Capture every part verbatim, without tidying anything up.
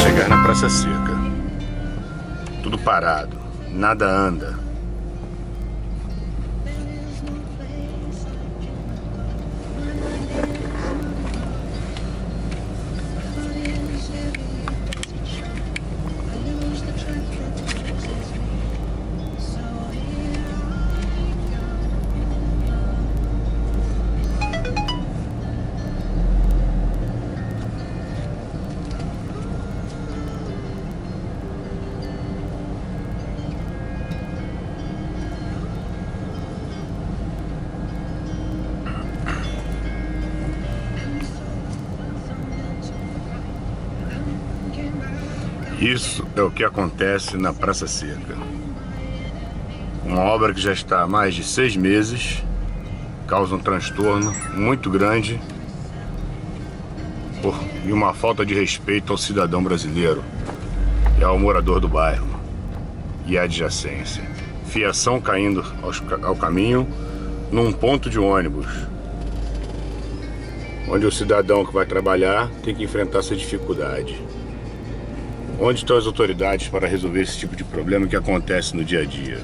chegar na Praça Seca. Tudo parado, nada anda. Isso é o que acontece na Praça Seca. Uma obra que já está há mais de seis meses, causa um transtorno muito grande por, e uma falta de respeito ao cidadão brasileiro e ao morador do bairro e a adjacência. Fiação caindo aos, ao caminho num ponto de ônibus, onde o cidadão que vai trabalhar tem que enfrentar essa dificuldade. Onde estão as autoridades para resolver esse tipo de problema que acontece no dia a dia?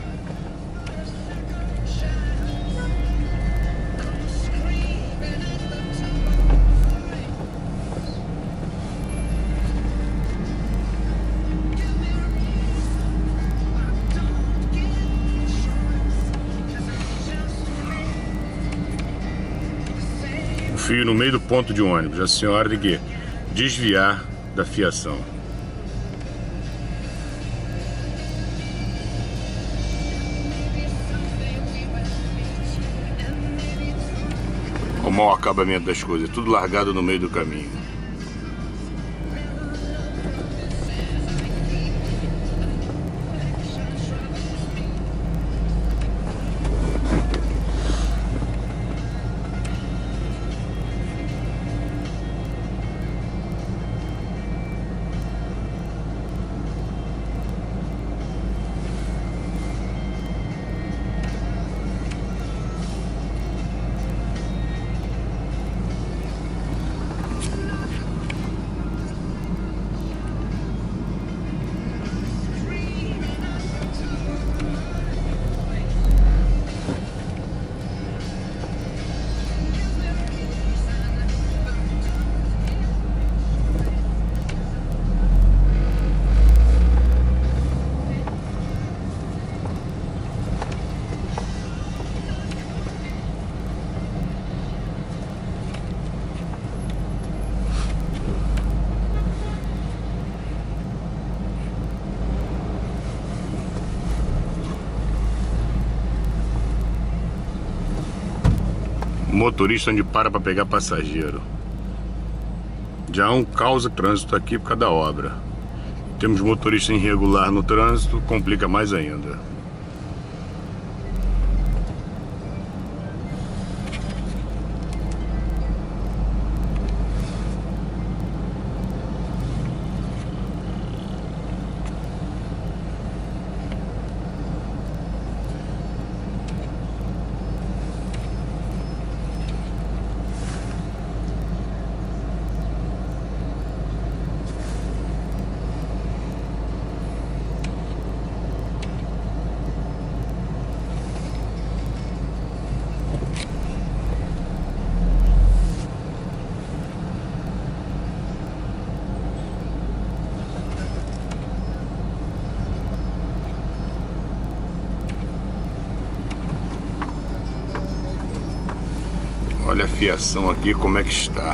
O fio no meio do ponto de ônibus. A senhora tem que desviar da fiação. O mau acabamento das coisas, tudo largado no meio do caminho. Motorista onde para para pegar passageiro. Já há um caos de trânsito aqui por causa da obra. Temos motorista irregular no trânsito, complica mais ainda. Olha a fiação aqui, como é que está.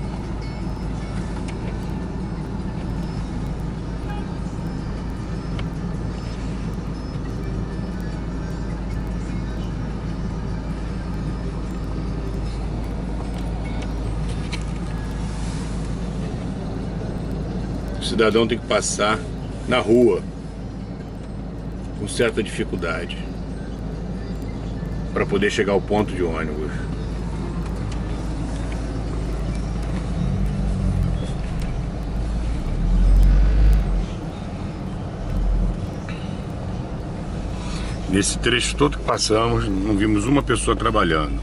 O cidadão tem que passar na rua com certa dificuldade para poder chegar ao ponto de ônibus. Nesse trecho todo que passamos, não vimos uma pessoa trabalhando.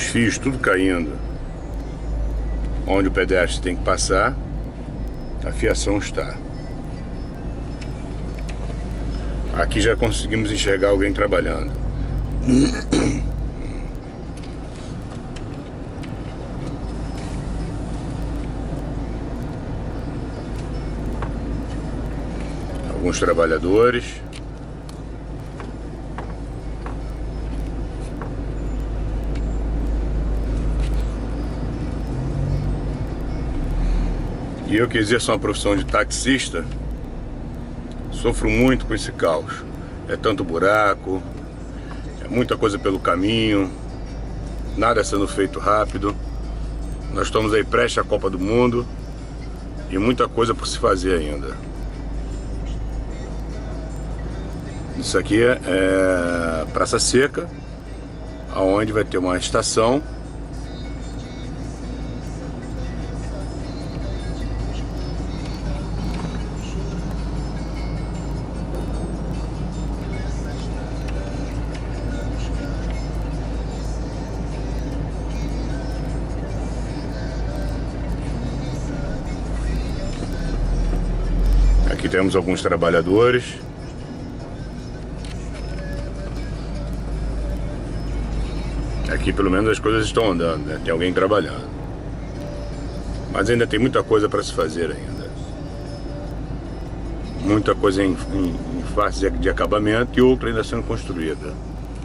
fios tudo caindo onde o pedestre tem que passar, a fiação está. Aqui já conseguimos enxergar alguém trabalhando. Alguns trabalhadores. E eu que exerço uma profissão de taxista, sofro muito com esse caos. É tanto buraco, é muita coisa pelo caminho, nada sendo feito rápido. Nós estamos aí prestes à Copa do Mundo e muita coisa por se fazer ainda. Isso aqui é, é Praça Seca, aonde vai ter uma estação. Aqui temos alguns trabalhadores. Aqui pelo menos as coisas estão andando, né? Tem alguém trabalhando. Mas ainda tem muita coisa para se fazer ainda. Muita coisa em, em, em fase de acabamento e outra ainda sendo construída.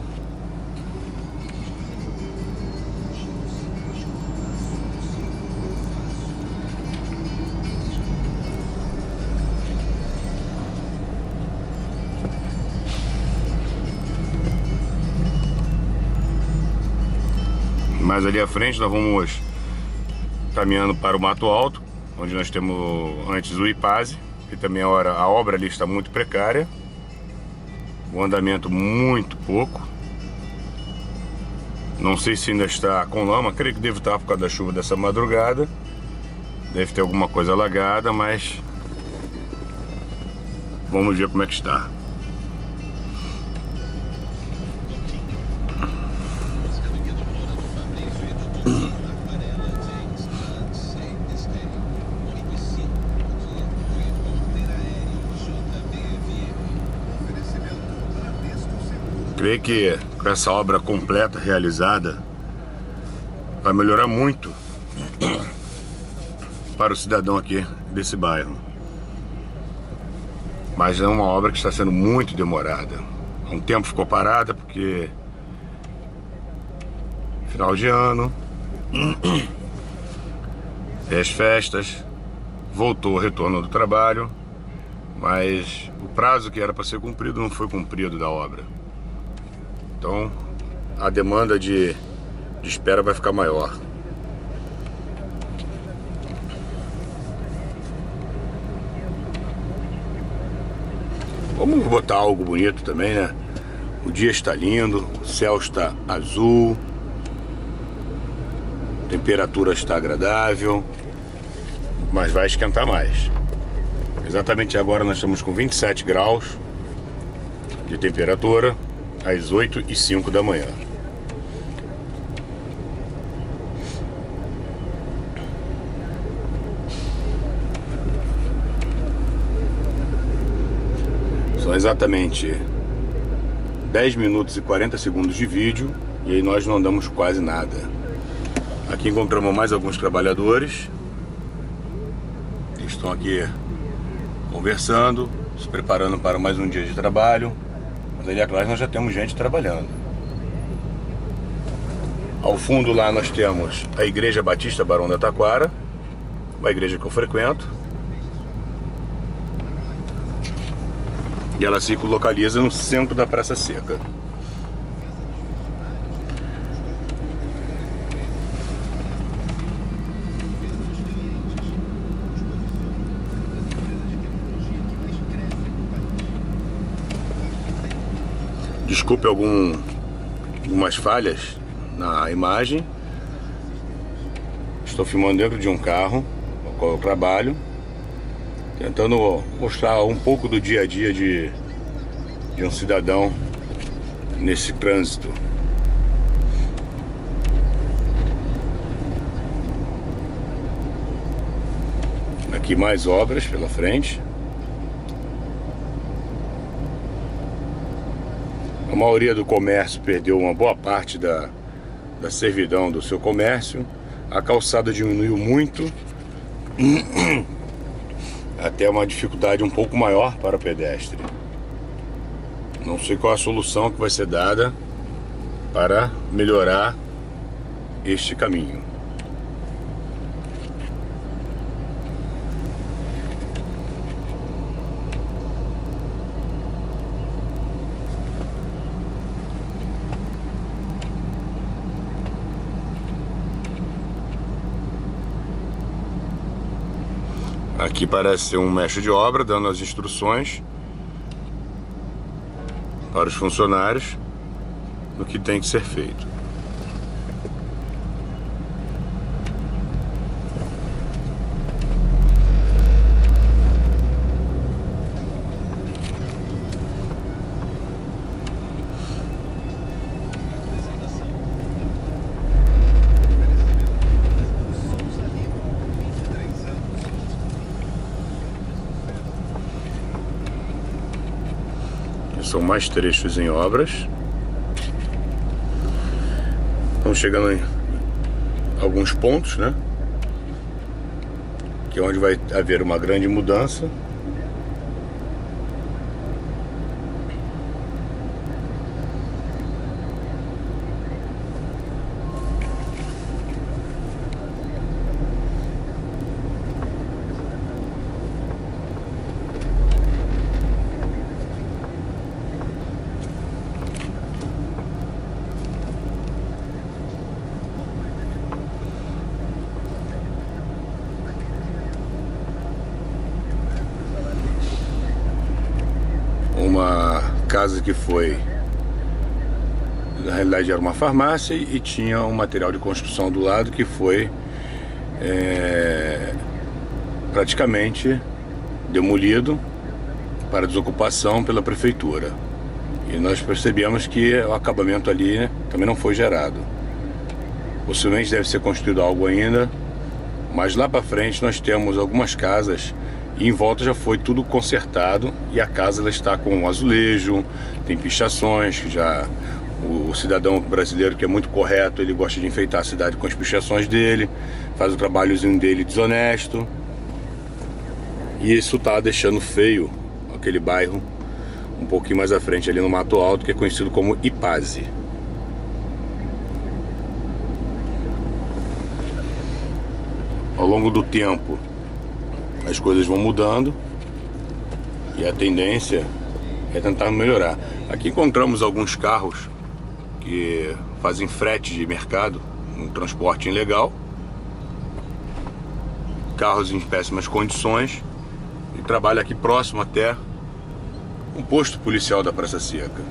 Mais ali à frente nós vamos caminhando para o Mato Alto, onde nós temos antes o Ipase, que também a, hora, a obra ali está muito precária, o andamento muito pouco. Não sei se ainda está com lama, creio que deve estar por causa da chuva dessa madrugada, deve ter alguma coisa alagada, mas vamos ver como é que está. Creio que com essa obra completa realizada vai melhorar muito para o cidadão aqui desse bairro. Mas é uma obra que está sendo muito demorada. Há um tempo ficou parada porque final de ano, as festas, voltou o retorno do trabalho, mas o prazo que era para ser cumprido não foi cumprido da obra. Então a demanda de, de espera vai ficar maior. Vamos botar algo bonito também, né? O dia está lindo, o céu está azul, a temperatura está agradável, mas vai esquentar mais. Exatamente agora nós estamos com vinte e sete graus de temperatura, às oito e cinco da manhã. São exatamente dez minutos e quarenta segundos de vídeo e aí nós não andamos quase nada. Aqui encontramos mais alguns trabalhadores. Eles estão aqui conversando, se preparando para mais um dia de trabalho. Mas ali atrás nós já temos gente trabalhando. Ao fundo lá nós temos a Igreja Batista Barão da Taquara, uma igreja que eu frequento. E ela se localiza no centro da Praça Seca. Desculpe algum, algumas falhas na imagem. Estou filmando dentro de um carro, no qual eu trabalho, tentando mostrar um pouco do dia a dia de, de um cidadão nesse trânsito. Aqui mais obras pela frente. A maioria do comércio perdeu uma boa parte da, da servidão do seu comércio. A calçada diminuiu muito, até uma dificuldade um pouco maior para o pedestre. Não sei qual a solução que vai ser dada para melhorar este caminho. Aqui parece ser um mestre de obra dando as instruções para os funcionários do que tem que ser feito. São mais trechos em obras. Estamos chegando em alguns pontos, né? Que é onde vai haver uma grande mudança. Uma casa que foi, na realidade era uma farmácia, e tinha um material de construção do lado que foi é, praticamente demolido para desocupação pela prefeitura. E nós percebemos que o acabamento ali, né, também não foi gerado. Possivelmente deve ser construído algo ainda, mas lá para frente nós temos algumas casas e em volta já foi tudo consertado, e a casa ela está com azulejo, tem pichações, que já o cidadão brasileiro, que é muito correto, ele gosta de enfeitar a cidade com as pichações dele, faz o trabalhozinho dele desonesto, e isso está deixando feio aquele bairro um pouquinho mais à frente ali no Mato Alto, que é conhecido como Ipase. Ao longo do tempo as coisas vão mudando e a tendência é tentar melhorar. Aqui encontramos alguns carros que fazem frete de mercado, um transporte ilegal, carros em péssimas condições, e trabalham aqui próximo até um posto policial da Praça Seca.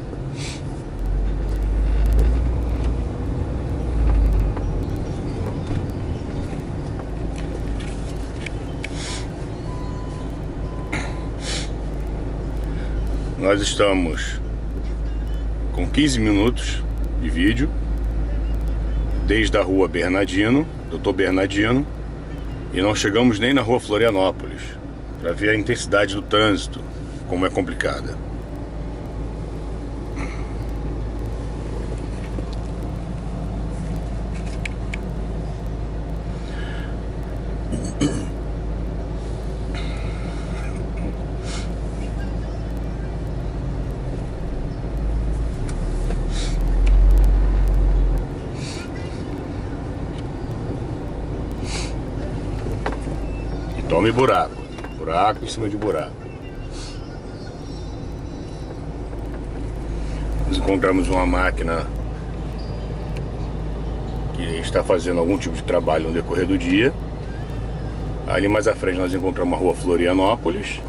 Nós estamos com quinze minutos de vídeo desde a rua Bernardino, doutor Bernardino, e não chegamos nem na rua Florianópolis, para ver a intensidade do trânsito, como é complicada. Tome buraco, buraco em cima de buraco. Nós encontramos uma máquina que está fazendo algum tipo de trabalho no decorrer do dia. Ali mais à frente nós encontramos a rua Florianópolis.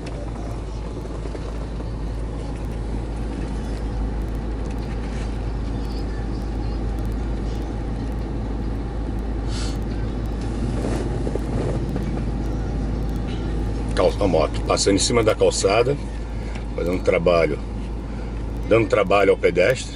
A moto passando em cima da calçada, fazendo trabalho, dando trabalho ao pedestre.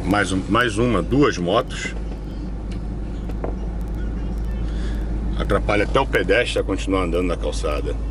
Mais, um, mais uma, duas motos. Atrapalha até o pedestre a continuar andando na calçada.